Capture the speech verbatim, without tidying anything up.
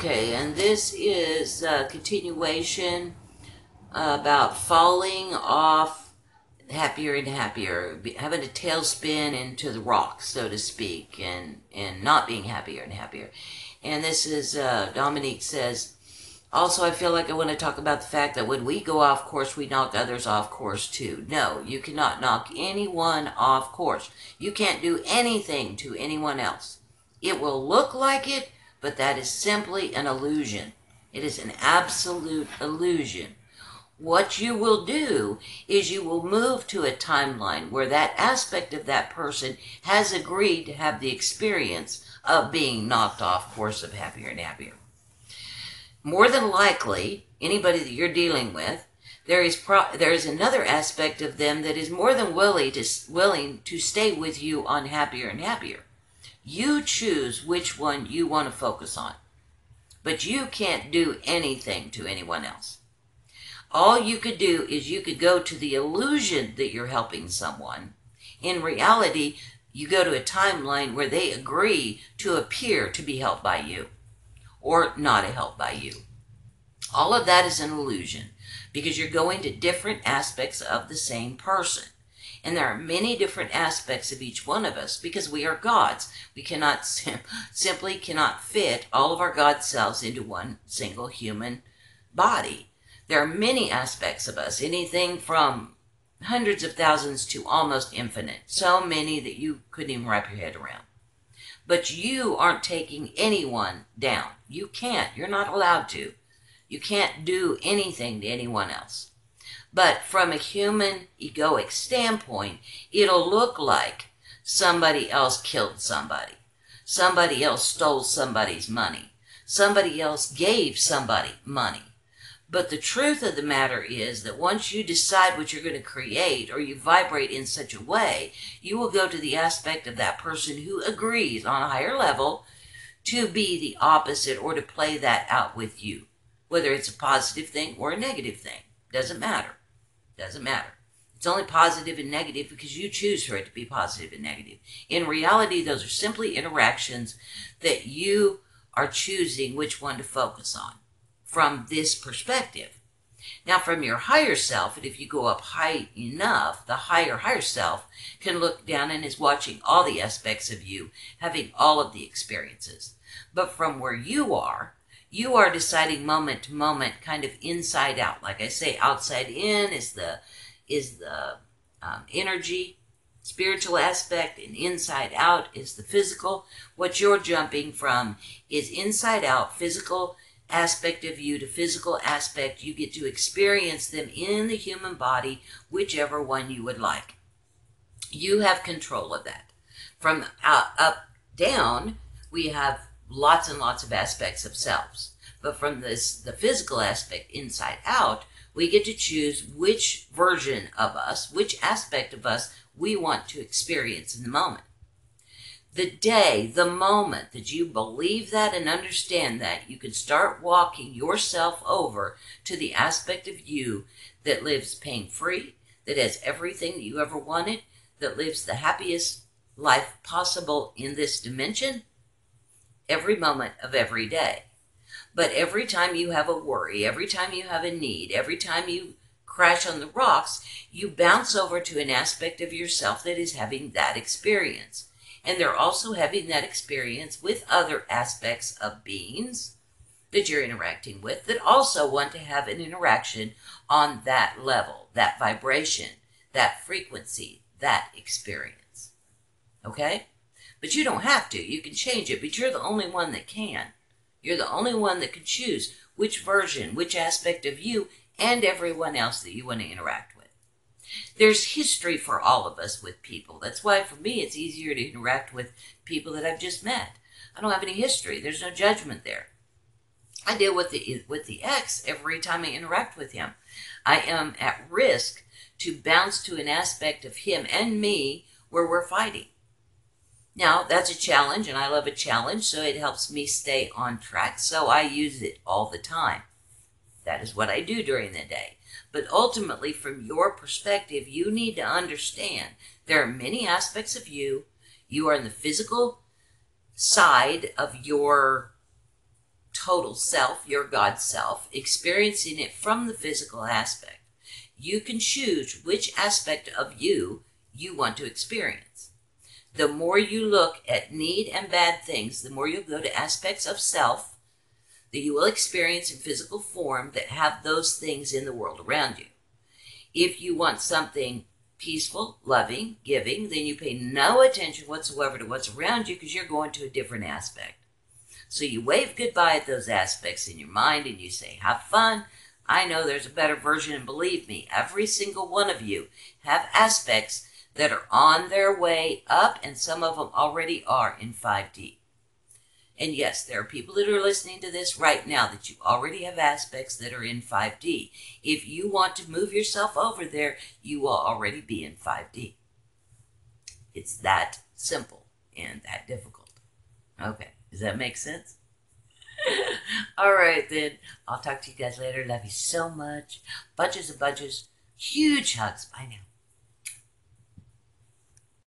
Okay, and this is a continuation about falling off happier and happier, having a tailspin into the rocks, so to speak, and, and not being happier and happier. And this is, uh, Dominique says, also, I feel like I want to talk about the fact that when we go off course, we knock others off course too. No, you cannot knock anyone off course. You can't do anything to anyone else. It will look like it, but that is simply an illusion. It is an absolute illusion. What you will do is you will move to a timeline where that aspect of that person has agreed to have the experience of being knocked off course of happier and happier. More than likely, anybody that you're dealing with, there is pro there is another aspect of them that is more than willing to, willing to stay with you on happier and happier. You choose which one you want to focus on. But you can't do anything to anyone else. All you could do is you could go to the illusion that you're helping someone. In reality, you go to a timeline where they agree to appear to be helped by you or not helped by you. All of that is an illusion because you're going to different aspects of the same person. And there are many different aspects of each one of us because we are gods. We cannot sim simply cannot fit all of our God selves into one single human body. There are many aspects of us, anything from hundreds of thousands to almost infinite. So many that you couldn't even wrap your head around. But you aren't taking anyone down. You can't. You're not allowed to. You can't do anything to anyone else. But from a human egoic standpoint, it'll look like somebody else killed somebody. Somebody else stole somebody's money. Somebody else gave somebody money. But the truth of the matter is that once you decide what you're going to create or you vibrate in such a way, you will go to the aspect of that person who agrees on a higher level to be the opposite or to play that out with you. Whether it's a positive thing or a negative thing. Doesn't matter. Doesn't matter. It's only positive and negative because you choose for it to be positive and negative. In reality, those are simply interactions that you are choosing which one to focus on from this perspective. Now, from your higher self, and if you go up high enough, the higher, higher self can look down and is watching all the aspects of you, having all of the experiences. But from where you are, you are deciding moment to moment, kind of inside out. Like I say, outside in is the is the um, energy, spiritual aspect, and inside out is the physical. What you're jumping from is inside out, physical aspect of you to physical aspect. You get to experience them in the human body, whichever one you would like. You have control of that. From uh, up down, we have lots and lots of aspects of selves. But from this, the physical aspect inside out, we get to choose which version of us, which aspect of us we want to experience in the moment. The day, the moment that you believe that and understand that, you can start walking yourself over to the aspect of you that lives pain-free, that has everything that you ever wanted, that lives the happiest life possible in this dimension, every moment of every day. But every time you have a worry, every time you have a need, every time you crash on the rocks, you bounce over to an aspect of yourself that is having that experience. And they're also having that experience with other aspects of beings that you're interacting with that also want to have an interaction on that level, that vibration, that frequency, that experience. Okay? But you don't have to. You can change it, but you're the only one that can. You're the only one that can choose which version, which aspect of you and everyone else that you want to interact with. There's history for all of us with people. That's why for me it's easier to interact with people that I've just met. I don't have any history. There's no judgment there. I deal with the, with the ex every time I interact with him. I am at risk to bounce to an aspect of him and me where we're fighting. Now, that's a challenge, and I love a challenge, so it helps me stay on track, so I use it all the time. That is what I do during the day. But ultimately, from your perspective, you need to understand there are many aspects of you. You are in the physical side of your total self, your God self, experiencing it from the physical aspect. You can choose which aspect of you you want to experience. The more you look at need and bad things, the more you'll go to aspects of self that you will experience in physical form that have those things in the world around you. If you want something peaceful, loving, giving, then you pay no attention whatsoever to what's around you because you're going to a different aspect. So you wave goodbye at those aspects in your mind and you say, have fun. I know there's a better version, and believe me, every single one of you have aspects that are on their way up, and some of them already are in five D. And yes, there are people that are listening to this right now that you already have aspects that are in five D. If you want to move yourself over there, you will already be in five D. It's that simple and that difficult. Okay, does that make sense? All right, then. I'll talk to you guys later. Love you so much. Bunches of bunches. Huge hugs. Bye now.